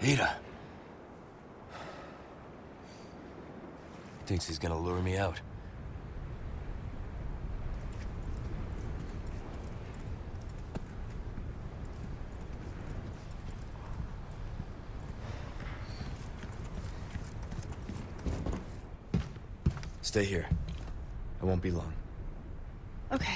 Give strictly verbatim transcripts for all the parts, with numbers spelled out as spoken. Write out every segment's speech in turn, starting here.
Ada. Thinks he's gonna lure me out. Stay here. I won't be long. Okay.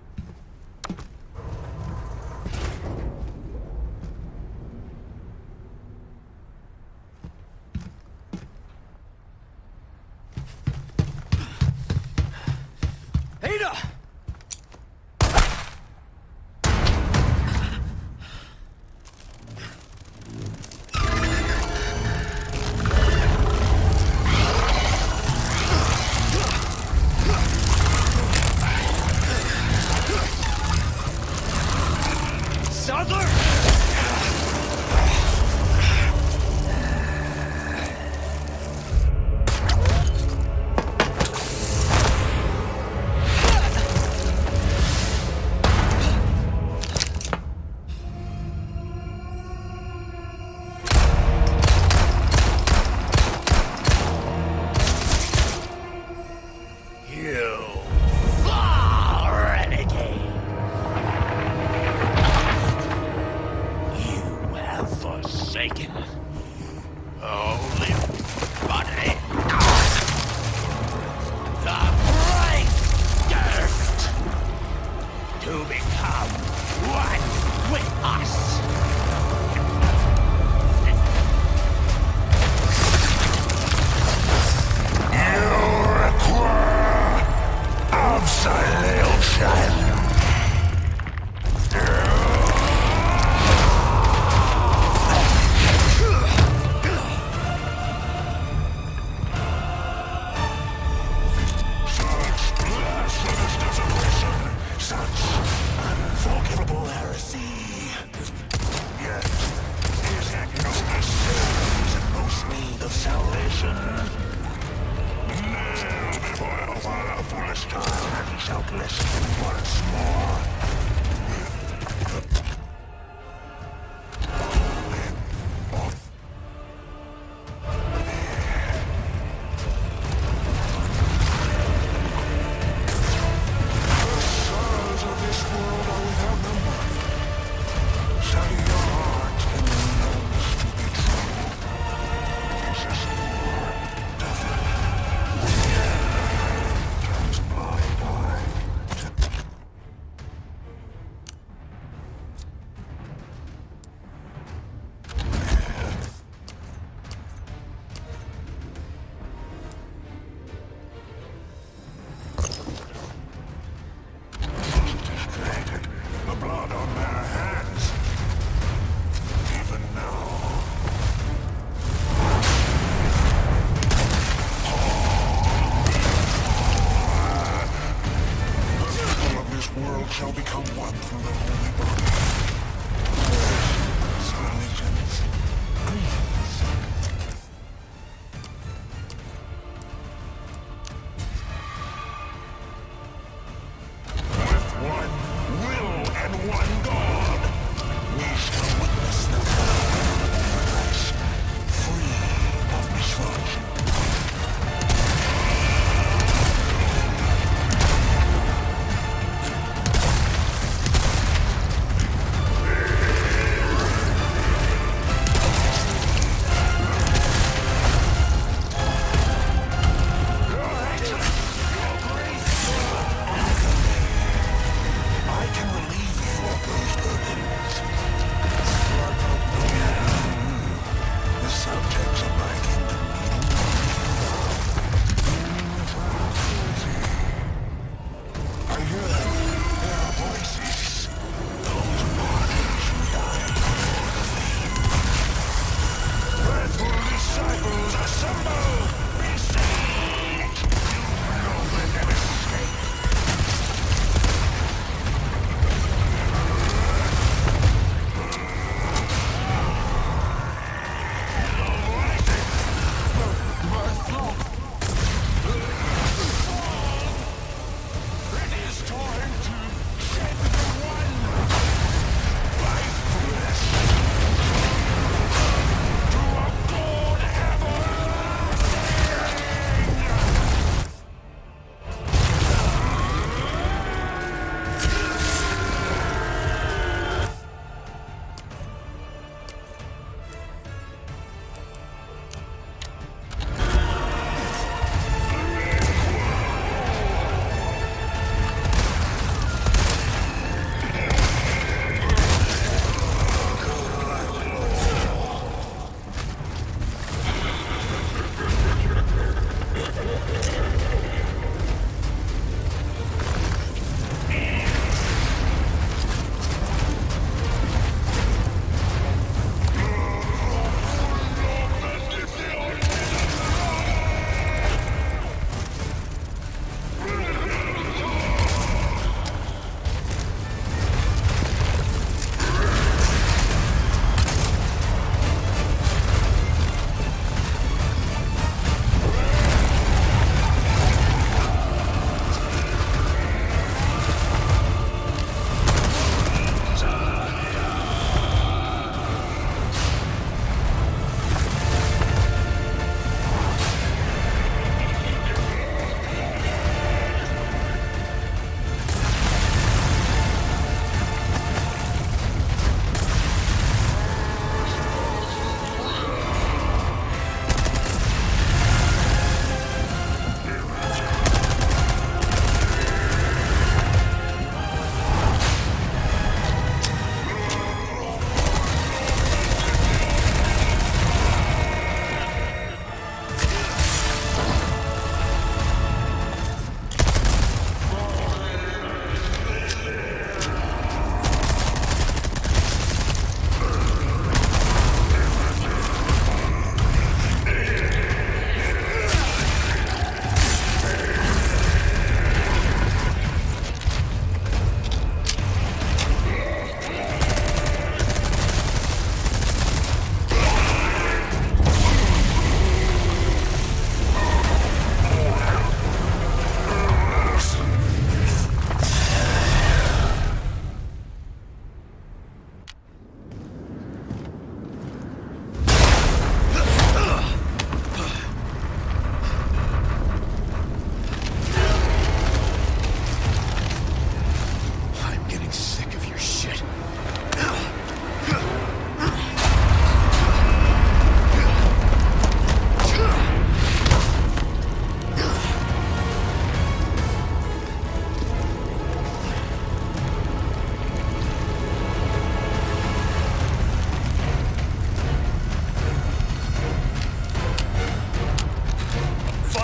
Ada! Saddler! Holy body! The bright gift to become one with us. You require absolution. Shall become one through the holy body. Allegiance, greens. With one will and one God, we shall witness the paradise, free of misfortune.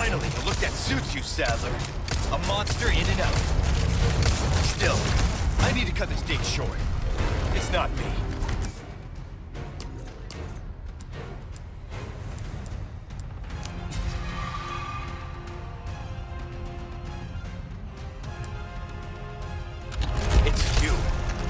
Finally, a look that suits you, Saddler. A monster in and out. Still, I need to cut this date short. It's not me. It's you.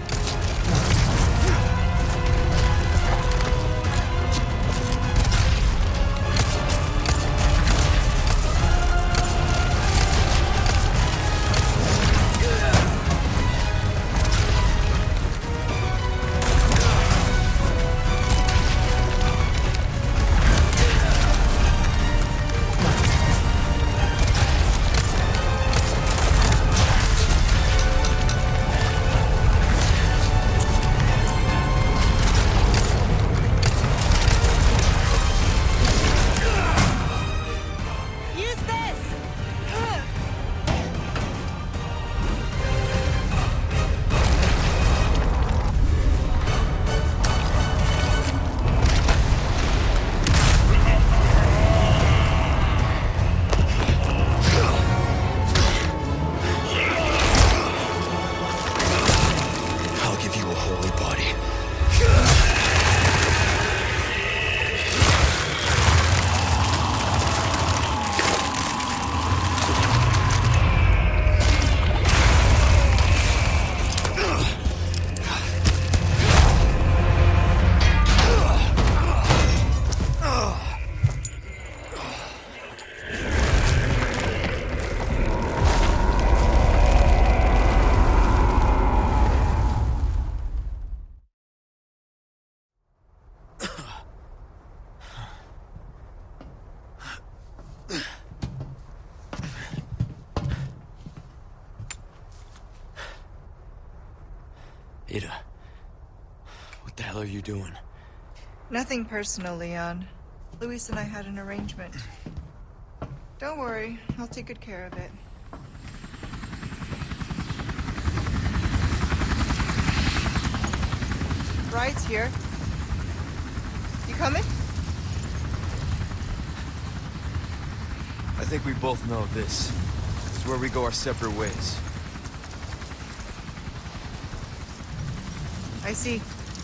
Ada, what the hell are you doing? Nothing personal, Leon. Luis and I had an arrangement. Don't worry, I'll take good care of it. Ride's here. You coming? I think we both know this. This is where we go our separate ways. I see.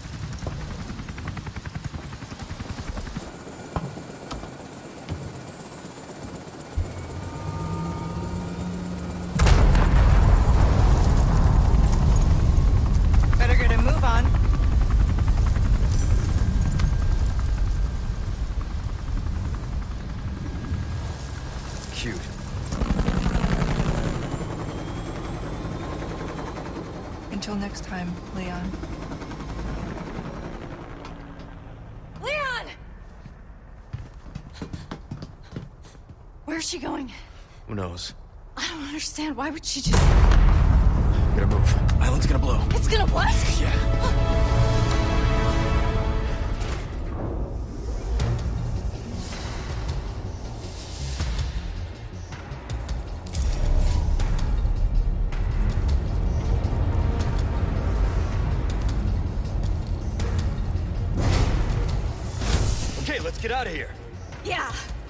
Better get a move on. Cute. Until next time, Leon. Where's she going? Who knows? I don't understand. Why would she just... We gotta move. Island's gonna blow. It's gonna what? Yeah. Okay, let's get out of here. Yeah.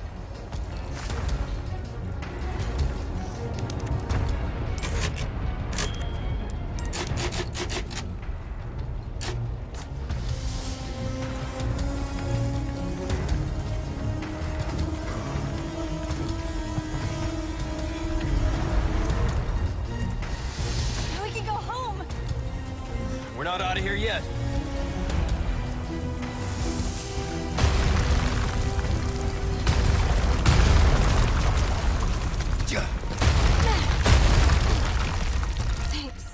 We can go home. We're not out of here yet. Thanks.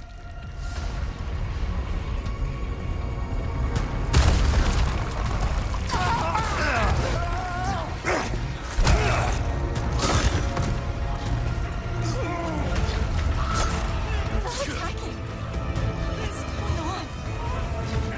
Attacking. What's going on?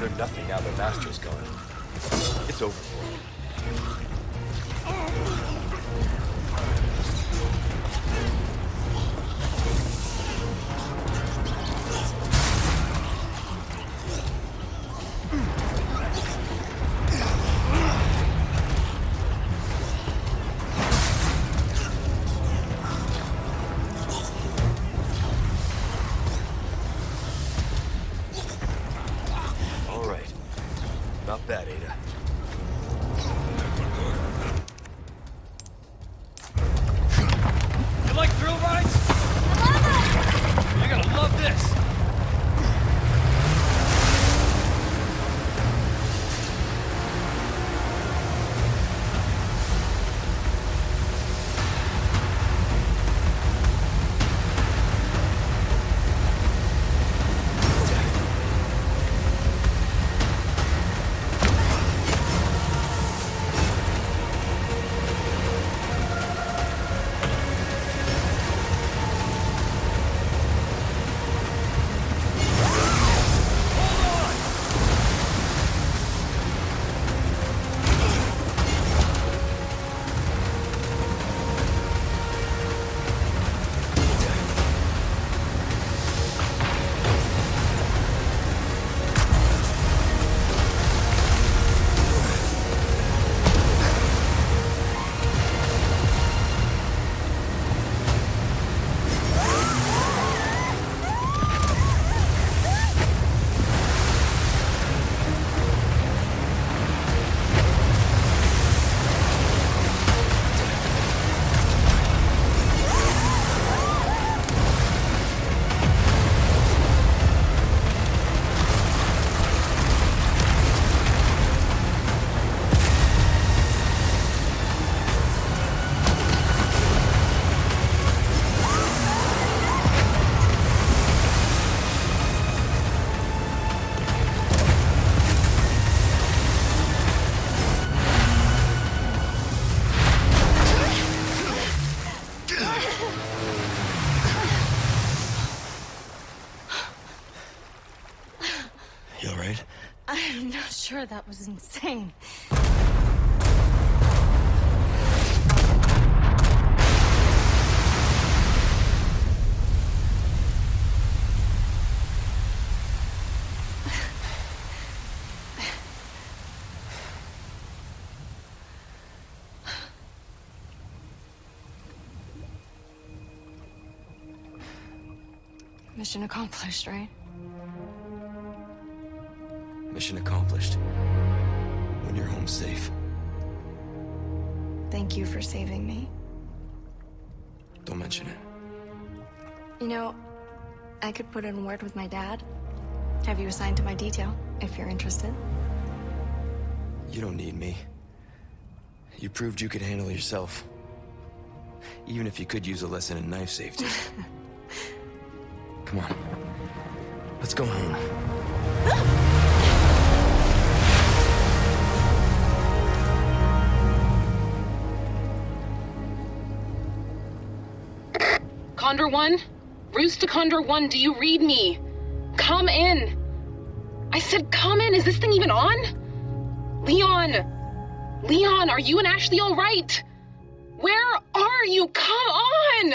sure that was insane. Mission accomplished, right? Mission accomplished. When you're home safe. Thank you for saving me. Don't mention it. You know, I could put in a word with my dad. Have you assigned to my detail, if you're interested. You don't need me. You proved you could handle yourself. Even if you could use a lesson in knife safety. Come on. Let's go home. Condor one? Roost to Condor one, do you read me? Come in! I said come in! Is this thing even on? Leon! Leon, are you and Ashley all right? Where are you? Come on!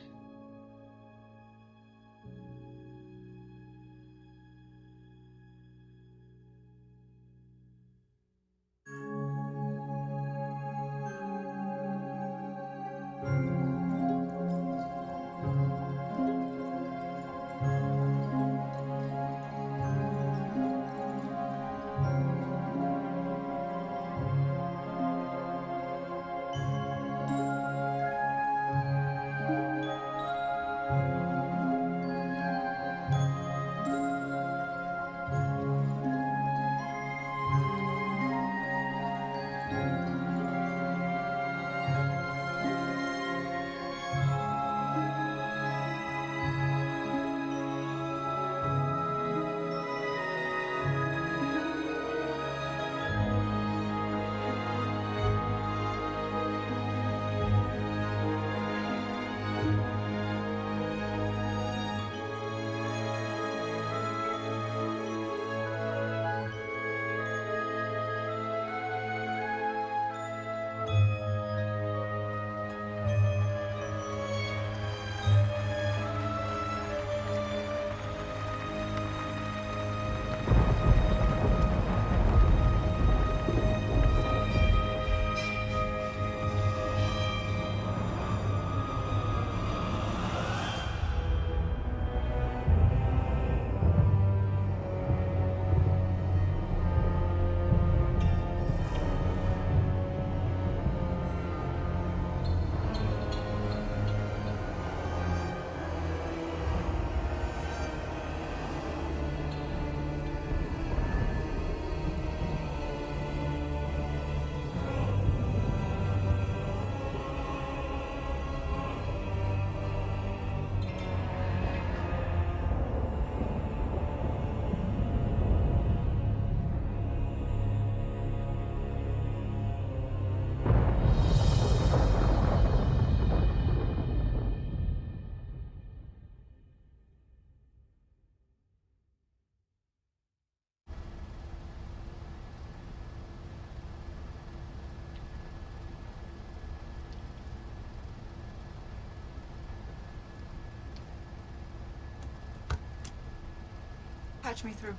Patch me through.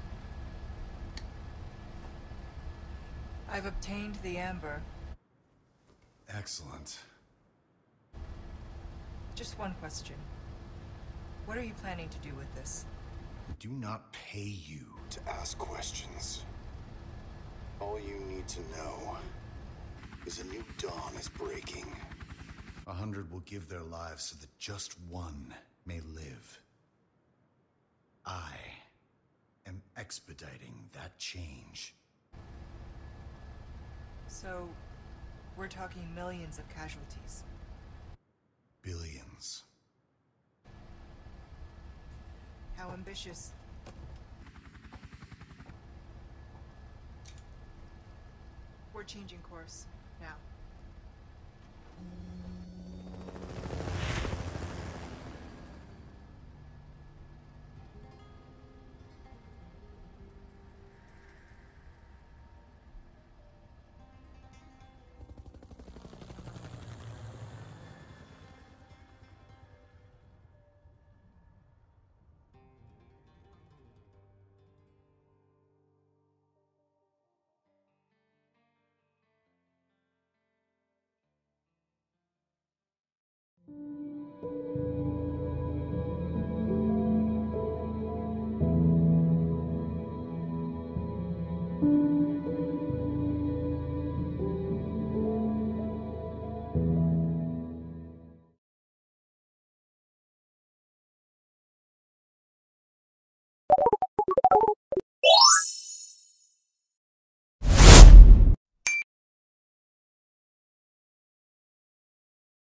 I've obtained the amber. Excellent. Just one question. What are you planning to do with this? We do not pay you to ask questions. All you need to know is a new dawn is breaking. A hundred will give their lives so that just one may live. I am expediting that change. So, we're talking millions of casualties. Billions. How ambitious. We're changing course now.